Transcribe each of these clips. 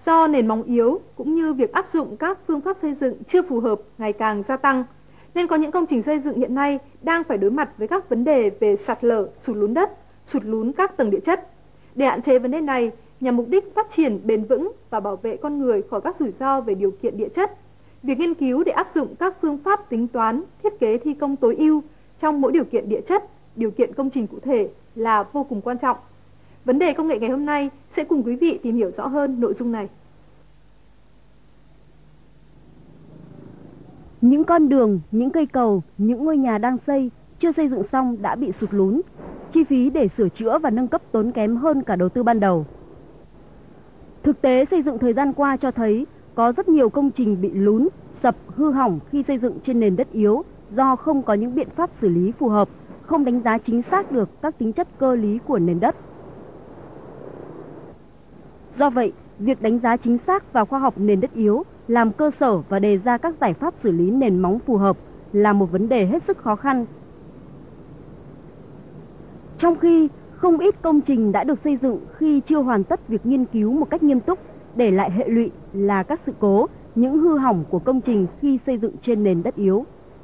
Do nền móng yếu cũng như việc áp dụng các phương pháp xây dựng chưa phù hợp ngày càng gia tăng, nên có những công trình xây dựng hiện nay đang phải đối mặt với các vấn đề về sạt lở, sụt lún đất, sụt lún các tầng địa chất. Để hạn chế vấn đề này, nhằm mục đích phát triển bền vững và bảo vệ con người khỏi các rủi ro về điều kiện địa chất, việc nghiên cứu để áp dụng các phương pháp tính toán, thiết kế thi công tối ưu trong mỗi điều kiện địa chất, điều kiện công trình cụ thể là vô cùng quan trọng. Vấn đề công nghệ ngày hôm nay sẽ cùng quý vị tìm hiểu rõ hơn nội dung này. Những con đường, những cây cầu, những ngôi nhà đang xây, chưa xây dựng xong đã bị sụt lún. Chi phí để sửa chữa và nâng cấp tốn kém hơn cả đầu tư ban đầu. Thực tế xây dựng thời gian qua cho thấy có rất nhiều công trình bị lún, sập, hư hỏng khi xây dựng trên nền đất yếu do không có những biện pháp xử lý phù hợp, không đánh giá chính xác được các tính chất cơ lý của nền đất. Do vậy, việc đánh giá chính xác và khoa học nền đất yếu, làm cơ sở và đề ra các giải pháp xử lý nền móng phù hợp là một vấn đề hết sức khó khăn. Trong khi không ít công trình đã được xây dựng khi chưa hoàn tất việc nghiên cứu một cách nghiêm túc, để lại hệ lụy là các sự cố, những hư hỏng của công trình khi xây dựng trên nền đất yếu.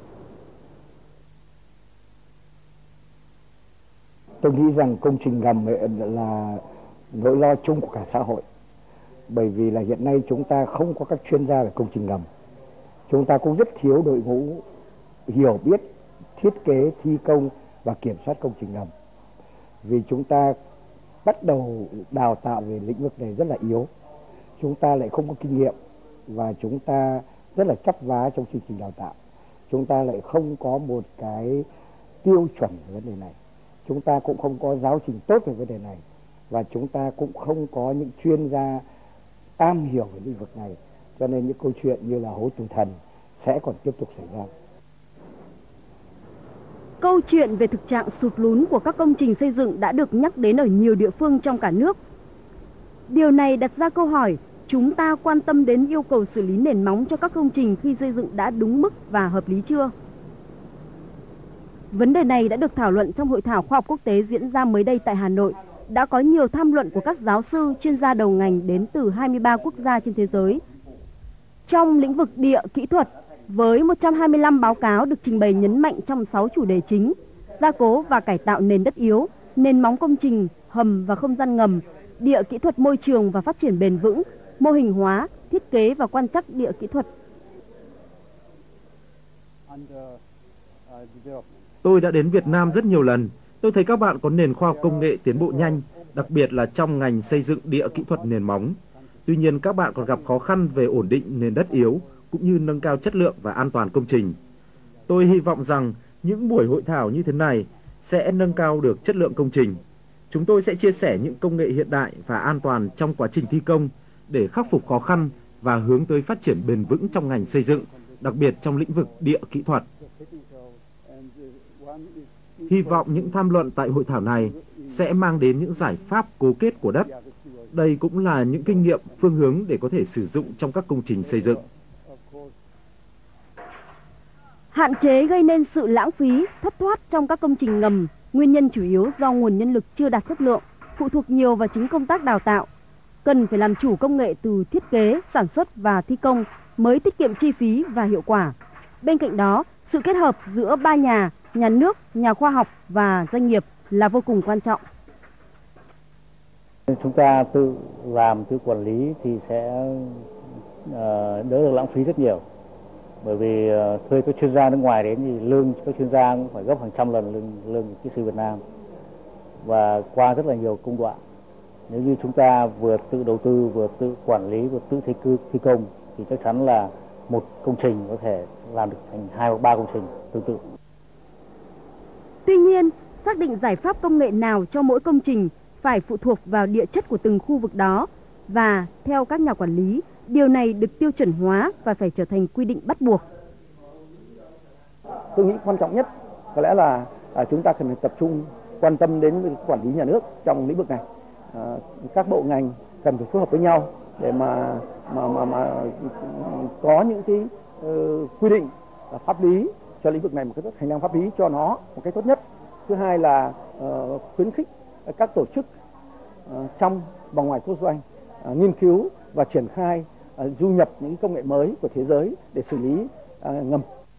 Tôi nghĩ rằng công trình ngầm là nỗi lo chung của cả xã hội. Bởi vì là hiện nay chúng ta không có các chuyên gia về công trình ngầm. Chúng ta cũng rất thiếu đội ngũ hiểu biết thiết kế, thi công và kiểm soát công trình ngầm. Vì chúng ta bắt đầu đào tạo về lĩnh vực này rất là yếu. Chúng ta lại không có kinh nghiệm và chúng ta rất là chắp vá trong chương trình đào tạo. Chúng ta lại không có một cái tiêu chuẩn về vấn đề này. Chúng ta cũng không có giáo trình tốt về vấn đề này. Và chúng ta cũng không có những chuyên gia am hiểu về lĩnh vực này. Cho nên những câu chuyện như là hố tử thần sẽ còn tiếp tục xảy ra. Câu chuyện về thực trạng sụt lún của các công trình xây dựng đã được nhắc đến ở nhiều địa phương trong cả nước. Điều này đặt ra câu hỏi, chúng ta quan tâm đến yêu cầu xử lý nền móng cho các công trình khi xây dựng đã đúng mức và hợp lý chưa? Vấn đề này đã được thảo luận trong hội thảo khoa học quốc tế diễn ra mới đây tại Hà Nội. Đã có nhiều tham luận của các giáo sư, chuyên gia đầu ngành đến từ 23 quốc gia trên thế giới. Trong lĩnh vực địa kỹ thuật, với 125 báo cáo được trình bày nhấn mạnh trong 6 chủ đề chính: gia cố và cải tạo nền đất yếu, nền móng công trình, hầm và không gian ngầm, địa kỹ thuật môi trường và phát triển bền vững, mô hình hóa, thiết kế và quan trắc địa kỹ thuật. Tôi đã đến Việt Nam rất nhiều lần. Tôi thấy các bạn có nền khoa học công nghệ tiến bộ nhanh, đặc biệt là trong ngành xây dựng địa kỹ thuật nền móng. Tuy nhiên các bạn còn gặp khó khăn về ổn định nền đất yếu, cũng như nâng cao chất lượng và an toàn công trình. Tôi hy vọng rằng những buổi hội thảo như thế này sẽ nâng cao được chất lượng công trình. Chúng tôi sẽ chia sẻ những công nghệ hiện đại và an toàn trong quá trình thi công để khắc phục khó khăn và hướng tới phát triển bền vững trong ngành xây dựng, đặc biệt trong lĩnh vực địa kỹ thuật. Hy vọng những tham luận tại hội thảo này sẽ mang đến những giải pháp cố kết của đất. Đây cũng là những kinh nghiệm, phương hướng để có thể sử dụng trong các công trình xây dựng. Hạn chế gây nên sự lãng phí, thất thoát trong các công trình ngầm, nguyên nhân chủ yếu do nguồn nhân lực chưa đạt chất lượng, phụ thuộc nhiều vào chính công tác đào tạo. Cần phải làm chủ công nghệ từ thiết kế, sản xuất và thi công mới tiết kiệm chi phí và hiệu quả. Bên cạnh đó, sự kết hợp giữa ba nhà nước, nhà khoa học và doanh nghiệp là vô cùng quan trọng. Chúng ta tự làm, tự quản lý thì sẽ đỡ được lãng phí rất nhiều. Bởi vì thuê các chuyên gia nước ngoài đến thì lương các chuyên gia cũng phải gấp hàng trăm lần lương kỹ sư Việt Nam. Và qua rất là nhiều công đoạn. Nếu như chúng ta vừa tự đầu tư, vừa tự quản lý, vừa tự thi công thì chắc chắn là một công trình có thể làm được thành 2 hoặc 3 công trình tương tự. Tuy nhiên, xác định giải pháp công nghệ nào cho mỗi công trình phải phụ thuộc vào địa chất của từng khu vực đó, và theo các nhà quản lý, điều này được tiêu chuẩn hóa và phải trở thành quy định bắt buộc. Tôi nghĩ quan trọng nhất có lẽ là chúng ta cần phải tập trung quan tâm đến quản lý nhà nước trong lĩnh vực này. Các bộ ngành cần phải phối hợp với nhau để mà có những cái quy định pháp lý cho lĩnh vực này, một cái hành lang pháp lý cho nó một cách tốt nhất. Thứ hai là khuyến khích các tổ chức trong và ngoài quốc doanh nghiên cứu và triển khai du nhập những công nghệ mới của thế giới để xử lý ngầm.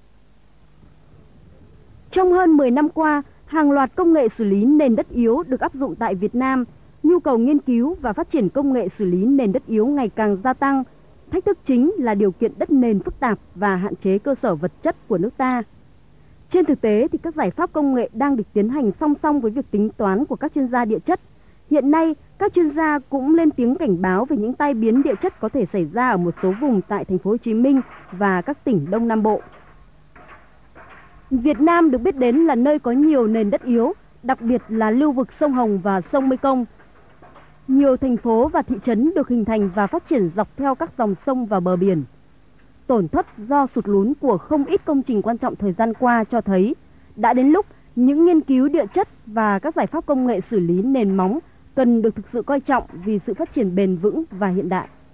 Trong hơn 10 năm qua, hàng loạt công nghệ xử lý nền đất yếu được áp dụng tại Việt Nam. Nhu cầu nghiên cứu và phát triển công nghệ xử lý nền đất yếu ngày càng gia tăng. Thách thức chính là điều kiện đất nền phức tạp và hạn chế cơ sở vật chất của nước ta. Trên thực tế thì các giải pháp công nghệ đang được tiến hành song song với việc tính toán của các chuyên gia địa chất. Hiện nay, các chuyên gia cũng lên tiếng cảnh báo về những tai biến địa chất có thể xảy ra ở một số vùng tại thành phố Hồ Chí Minh và các tỉnh Đông Nam Bộ. Việt Nam được biết đến là nơi có nhiều nền đất yếu, đặc biệt là lưu vực sông Hồng và sông Mekong. Nhiều thành phố và thị trấn được hình thành và phát triển dọc theo các dòng sông và bờ biển. Tổn thất do sụt lún của không ít công trình quan trọng thời gian qua cho thấy đã đến lúc những nghiên cứu địa chất và các giải pháp công nghệ xử lý nền móng cần được thực sự coi trọng vì sự phát triển bền vững và hiện đại.